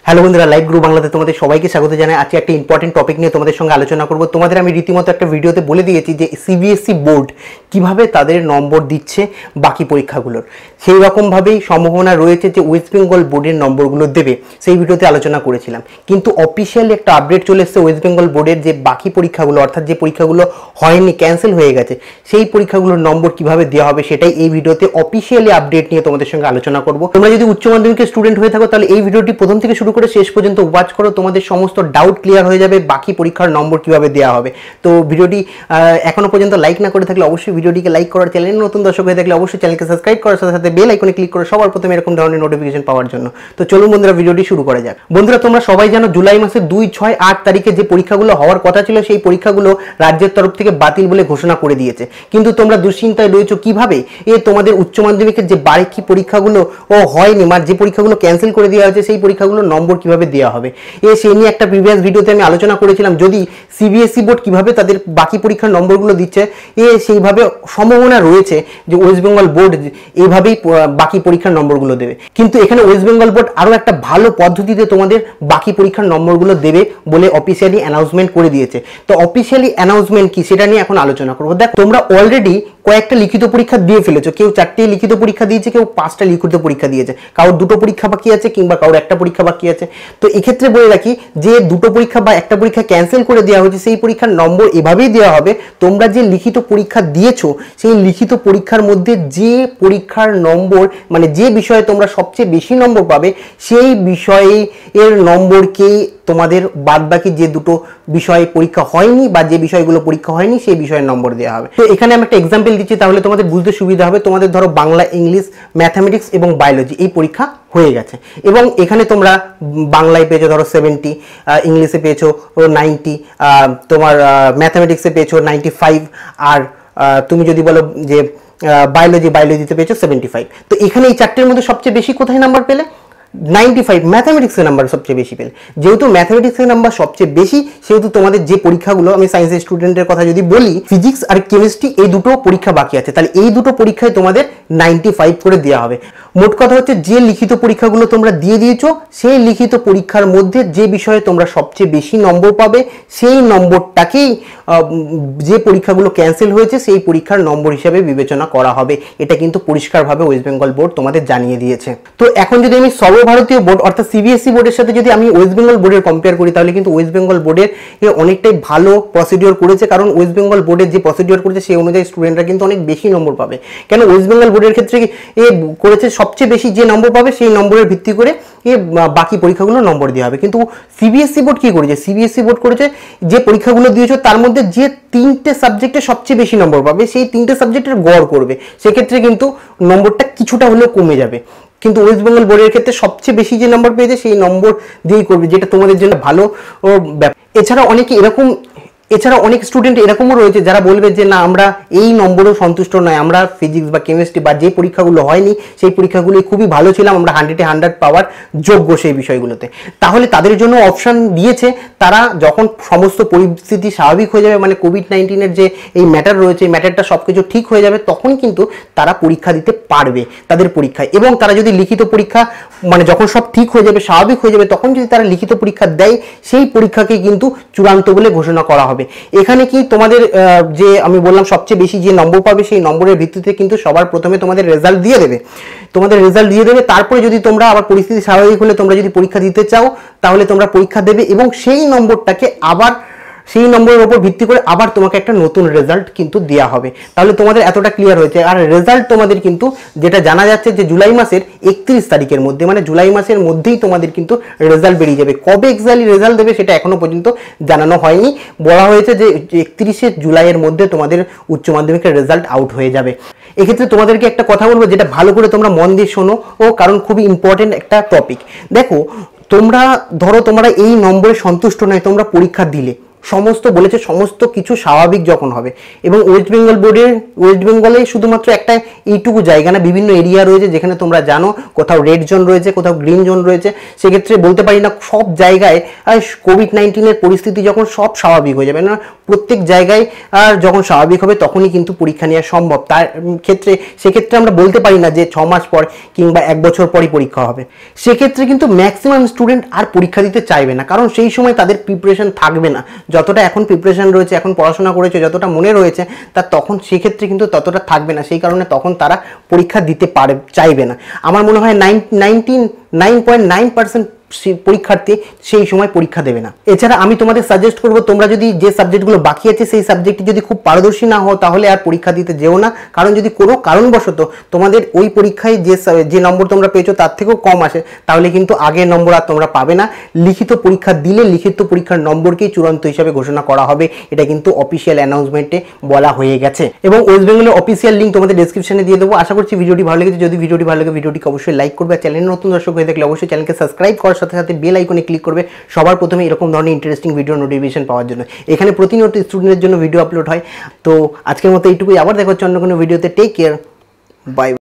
Hello বন্ধুরা, live group বাংলাতে তোমাদের সবাইকে স্বাগত জানাই। আজকে একটা ইম্পর্টেন্ট টপিক নিয়ে তোমাদের সঙ্গে আলোচনা করব। তোমাদের আমি রীতিমতো একটা ভিডিওতে বলে দিয়েছি যে সিবিএসই বোর্ড কিভাবে তাদের নম্বর দিচ্ছে বাকি পরীক্ষাগুলোর, সেই রকমভাবেই সম্ভাবনা রয়েছে যে ওয়েস্ট বেঙ্গল বোর্ডের নম্বরগুলো দেবে, সেই ভিডিওতে আলোচনা করেছিলাম। কিন্তু অফিসিয়ালি একটা আপডেট চলে এসেছে ওয়েস্ট বেঙ্গল বোর্ডের যে বাকি পরীক্ষাগুলো, অর্থাৎ যে পরীক্ষাগুলো হয়নি, ক্যান্সেল হয়ে গেছে, সেই পরীক্ষাগুলোর নম্বর কিভাবে দেওয়া হবে সেটাই এই ভিডিওতে অফিসিয়ালি আপডেট নিয়ে তোমাদের সঙ্গে আলোচনা করব। তোমরা যদি উচ্চ মাধ্যমিকের স্টুডেন্ট হয়ে থাকো তাহলে এই ভিডিওটি প্রথম থেকে শুরু করে শেষ পর্যন্ত ওয়াচ করো, তোমাদের সমস্ত ডাউট ক্লিয়ার হয়ে যাবে বাকি পরীক্ষার নম্বর কিভাবে দেওয়া হবে। তো ভিডিওটি এখনো পর্যন্ত লাইক না করে থাকলে অবশ্যই ভিডিওটিকে লাইক করার, চ্যানেলে নতুন দর্শক হয়ে থাকলে অবশ্যই চ্যানেলকে সাবস্ক্রাইব করার সাথে সাথে বেল আইকনে ক্লিক করে সবার প্রথমে এরকম ধরনের নোটিফিকেশন পাওয়ার জন্য। তো চলুন বন্ধুরা, ভিডিওটি শুরু করা যাক। বন্ধুরা, তোমরা সবাই জানো জুলাই মাসের 2, 6, 8 তারিখে যে পরীক্ষাগুলো হওয়ার কথা ছিল সেই পরীক্ষাগুলো রাজ্যের তরফ থেকে বাতিল বলে ঘোষণা করে দিয়েছে। কিন্তু তোমরা দুশ্চিন্তায় রয়েছো কিভাবে তোমাদের উচ্চ মাধ্যমিকের যে বাকি পরীক্ষাগুলো হয়নি, মানে যে পরীক্ষাগুলো ক্যান্সেল করে দেওয়া হয়েছে সেই পরীক্ষাগুলোর নম্বর কিভাবে দেওয়া হবে। সেই নিয়ে একটা প্রিভিয়াস ভিডিওতে আমি আলোচনা করেছিলাম। যদি সিবিএসই বোর্ড কিভাবে তাদের বাকি পরীক্ষার নম্বরগুলো দিচ্ছে, সেইভাবে সম্ভাবনা রয়েছে যে ওয়েস্ট বেঙ্গল বোর্ড এইভাবেই বাকি পরীক্ষার নম্বরগুলো দেবে। কিন্তু এখানে ওয়েস্ট বেঙ্গল বোর্ড আরও একটা ভালো পদ্ধতিতে তোমাদের বাকি পরীক্ষার নম্বরগুলো দেবে বলে অফিসিয়ালি অ্যানাউন্সমেন্ট করে দিয়েছে। তো অফিসিয়ালি অ্যানাউন্সমেন্ট কি সেটা নিয়ে এখন আলোচনা করবো। দেখ, তোমরা অলরেডি কয়েকটা লিখিত পরীক্ষা দিয়ে ফেলেছো। কেউ 4টে লিখিত পরীক্ষা দিয়েছে, কেউ 5টা লিখিত পরীক্ষা দিয়েছে, কারোর 2টো পরীক্ষা বাকি আছে কিংবা কারোর 1টা পরীক্ষা বাকি আছে। তো এক্ষেত্রে বলে রাখি যে 2টো পরীক্ষা বা 1টা পরীক্ষা ক্যান্সেল করে দেওয়া হয়েছে, সেই পরীক্ষার নম্বর এভাবেই দেওয়া হবে। তোমরা যে লিখিত পরীক্ষা দিয়েছো সেই লিখিত পরীক্ষার মধ্যে যে পরীক্ষার নম্বর, মানে যে বিষয়ে তোমরা সবচেয়ে বেশি নম্বর পাবে সেই বিষয়ে এর নম্বরকেই তোমাদের বাদবাকি যে 2টো বিষয় পরীক্ষা হয়নি বা যে বিষয়গুলো পরীক্ষা হয়নি সেই বিষয়ের নম্বর দেওয়া হবে। তো এখানে আমি একটা এক্সাম্পল দিচ্ছি, তাহলে তোমাদের বুঝতে সুবিধা হবে। তোমাদের ধরো বাংলা, ইংলিশ, ম্যাথামেটিক্স এবং বায়োলজি এই পরীক্ষা হয়ে গেছে এবং এখানে তোমরা বাংলায় পেয়েছো ধরো 70, ইংলিশে পেয়েছো 90, তোমার ম্যাথামেটিক্সে পেয়েছো 95, আর তুমি যদি বলো যে বায়োলজিতে পেয়েছো 75। তো এখানে এই 4টের মধ্যে সবচেয়ে বেশি কোথায় নাম্বার পেলে? 95 ম্যাথামেটিক্সের নাম্বার সবচেয়ে বেশি পেলে। যেহেতু ম্যাথামেটিক্সের নাম্বার সবচেয়ে বেশি, সেহেতু তোমাদের যে পরীক্ষাগুলো, আমি সায়েন্সের স্টুডেন্টের কথা যদি বলি, ফিজিক্স আর কেমিস্ট্রি এই 2টো পরীক্ষা বাকি আছে, তাহলে এই 2টো পরীক্ষায় তোমাদের 95 করে দেওয়া হবে। মোট কথা হচ্ছে যে লিখিত পরীক্ষাগুলো তোমরা দিয়ে দিয়েছো সেই লিখিত পরীক্ষার মধ্যে যে বিষয়ে তোমরা সবচেয়ে বেশি নম্বর পাবে সেই নম্বরটাকেই যে পরীক্ষাগুলো ক্যান্সেল হয়েছে সেই পরীক্ষার নম্বর হিসাবে বিবেচনা করা হবে। এটা কিন্তু পরিষ্কারভাবে ওয়েস্ট বেঙ্গল বোর্ড তোমাদের জানিয়ে দিয়েছে। তো এখন যদি আমি সর্বভারতীয় বোর্ড অর্থাৎ সিবিএসই বোর্ডের সাথে যদি আমি ওয়েস্ট বেঙ্গল বোর্ডের কম্পেয়ার করি, তাহলে কিন্তু ওয়েস্ট বেঙ্গল বোর্ডের অনেকটাই ভালো প্রসিডিওর করেছে। কারণ ওয়েস্ট বেঙ্গল বোর্ডের যে প্রসিডিওর করেছে সেই অনুযায়ী স্টুডেন্টরা কিন্তু অনেক বেশি নম্বর পাবে। কেন ওয়েস্ট বেঙ্গল বোর্ডের ক্ষেত্রে করেছে সবচেয়ে বেশি যে নম্বর পাবে সেই নম্বরের ভিত্তি করে বাকি পরীক্ষাগুলো নম্বর দেওয়া হবে। কিন্তু সিবিএসই বোর্ড কি করেছে? সিবিএসই বোর্ড করেছে যে পরীক্ষাগুলো দিয়েছে তার মধ্যে যে 3টে সাবজেক্টে সবচেয়ে বেশি নম্বর পাবে সেই 3টে সাবজেক্টের গড় করবে, সেক্ষেত্রে কিন্তু নম্বরটা কিছুটা হলেও কমে যাবে। কিন্তু ওয়েস্ট বেঙ্গল বোর্ডের ক্ষেত্রে সবচেয়ে বেশি যে নম্বর পেয়েছে সেই নম্বর দিয়েই করবে, যেটা তোমাদের জন্য ভালো ব্যাপার। এছাড়া অনেক স্টুডেন্ট এরকমও রয়েছে যারা বলবে যে না, আমরা এই নম্বরও সন্তুষ্ট নয়, আমরা ফিজিক্স বা কেমিস্ট্রি বা যে পরীক্ষাগুলো হয়নি সেই পরীক্ষাগুলি খুবই ভালো ছিলাম, আমরা 100-এ 100 পাওয়ার যোগ্য সেই বিষয়গুলোতে। তাহলে তাদের জন্য অপশান দিয়েছে, তারা যখন সমস্ত পরিস্থিতি স্বাভাবিক হয়ে যাবে, মানে কোভিড-19-এর যে এই ম্যাটার রয়েছে এই ম্যাটারটা সব কিছু ঠিক হয়ে যাবে, তখন কিন্তু তারা পরীক্ষা দিতে পারবে তাদের পরীক্ষায়। এবং তারা যদি লিখিত পরীক্ষা, মানে যখন সব ঠিক হয়ে যাবে, স্বাভাবিক হয়ে যাবে, তখন যদি তারা লিখিত পরীক্ষা দেয় সেই পরীক্ষাকে কিন্তু চূড়ান্ত বলে ঘোষণা করা হবে। এখানে কি তোমাদের যে আমি বললাম সবচেয়ে বেশি যে নম্বর পাবে সেই নম্বরের ভিত্তিতে কিন্তু সবার প্রথমে তোমাদের রেজাল্ট দিয়ে দেবে। তারপরে যদি তোমরা আবার পরিস্থিতি স্বাভাবিক হলে তোমরা যদি পরীক্ষা দিতে চাও তাহলে তোমরা পরীক্ষা দেবে এবং সেই নম্বরটাকে আবার সেই নম্বরের উপর ভিত্তি করে আবার তোমাকে একটা নতুন রেজাল্ট কিন্তু দেওয়া হবে। তাহলে তোমাদের এতটা ক্লিয়ার হয়েছে। আর রেজাল্ট তোমাদের কিন্তু যেটা জানা যাচ্ছে যে জুলাই মাসের 31 তারিখের মধ্যে, মানে জুলাই মাসের মধ্যেই তোমাদের কিন্তু রেজাল্ট বেরিয়ে যাবে। কবে এক্স্যাক্টলি রেজাল্ট দেবে সেটা এখনো পর্যন্ত জানানো হয়নি। বলা হয়েছে যে 31শে জুলাইয়ের মধ্যে তোমাদের উচ্চ মাধ্যমিকের রেজাল্ট আউট হয়ে যাবে। এক্ষেত্রে তোমাদেরকে একটা কথা বলবো, যেটা ভালো করে তোমরা মন দিয়ে শোনো, কারণ খুবই ইম্পর্টেন্ট একটা টপিক। দেখো, তোমরা এই নম্বরে সন্তুষ্ট নয়, তোমরা পরীক্ষা দিলে, সমস্ত বলেছে সমস্ত কিছু স্বাভাবিক যখন হবে। এবং ওয়েস্ট বেঙ্গলে শুধুমাত্র একটা এইটুকু জায়গা না, বিভিন্ন এরিয়া রয়েছে যেখানে তোমরা জানো কোথাও রেড জোন রয়েছে, কোথাও গ্রিন জোন রয়েছে। সেক্ষেত্রে বলতে পারি না সব জায়গায় কোভিড-19 পরিস্থিতি যখন সব স্বাভাবিক হয়ে যাবে না, প্রত্যেক জায়গায় যখন স্বাভাবিক হবে তখনই কিন্তু পরীক্ষা নেওয়া সম্ভব। তার সেক্ষেত্রে আমরা বলতে পারি না যে 6 মাস পর কিংবা 1 বছর পরই পরীক্ষা হবে। সেক্ষেত্রে কিন্তু ম্যাক্সিমাম স্টুডেন্ট আর পরীক্ষা দিতে চাইবে না, কারণ সেই সময় তাদের প্রিপারেশন থাকবে না। যতটা এখন প্রিপারেশন রয়েছে, এখন পড়াশোনা করেছে, যতটা মনে রয়েছে তার তখন সেক্ষেত্রে কিন্তু ততটা থাকবে না। সেই কারণে তখন তারা পরীক্ষা দিতে চাইবে না। আমার মনে হয় 99.9% পরীক্ষার্থী সেই সময় পরীক্ষা দেবে না। এছাড়া আমি তোমাদের সাজেস্ট করবো, তোমরা যদি যে সাবজেক্টগুলো বাকি আছে সেই সাবজেক্টে যদি খুব পারদর্শী না হও তাহলে আর পরীক্ষা দিতে যেও না। কারণ যদি কোনো কারণবশত তোমাদের ওই পরীক্ষায় যে নম্বর তোমরা পেয়েছো তার থেকেও কম আসে, তাহলে কিন্তু আগের নম্বর আর তোমরা পাবে না। লিখিত পরীক্ষা দিলে লিখিত পরীক্ষার নম্বরকেই চূড়ান্ত হিসাবে ঘোষণা করা হবে, এটা কিন্তু অফিসিয়াল অ্যানাউন্সমেন্টে বলা হয়ে গেছে। এবং ওয়েস্ট বেঙ্গলের অফিসিয়াল লিঙ্ক তোমাদের ডেসক্রিপশনে দিয়ে দেবো। আশা করছি ভিডিওটি ভালো লেগেছে। যদি ভিডিওটি ভালো লাগে ভিডিওটিকে অবশ্যই লাইক করবে, আর চ্যানেলে নতুন দর্শক হয়ে থাকলে অবশ্যই চ্যানেলকে সাবস্ক্রাইব করার সাথে সাথে বেল আইকনে ক্লিক করবে সবার প্রথমে এরকম ধরনের ইন্টারেস্টিং ভিডিও নোটিফিকেশন পাওয়ার জন্য। এখানে প্রতিনিয়ত স্টুডেন্টের জন্য ভিডিও আপলোড হয়। তো আজকের মতো এইটুকুই, আবার দেখা হচ্ছে অন্য কোনো ভিডিওতে। Take care, by.